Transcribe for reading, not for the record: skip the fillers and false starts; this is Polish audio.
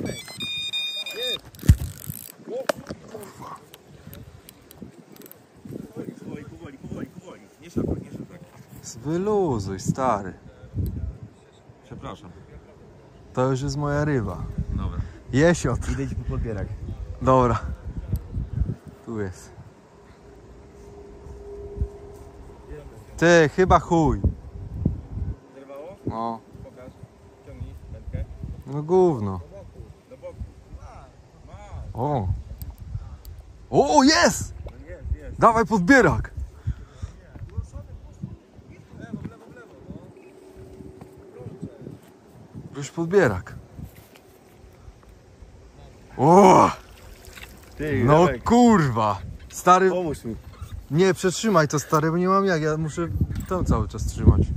Powoli. Nie szapek. Wyluzuj, stary. Przepraszam. To już jest moja ryba. Dobra. Jesiot. Idę ci po podbierak. Dobra. Tu jest. Ty, chyba chuj. Zerwało? No. Pokaż. Ciągnij wędkę. No gówno. Do boku. O. O, jest! Jest. Dawaj podbierak. Już podbierak. O! Ty, No kurwa. Stary, pomóż mi. nie, przetrzymaj to, stary, bo nie mam jak. Ja muszę tam cały czas trzymać.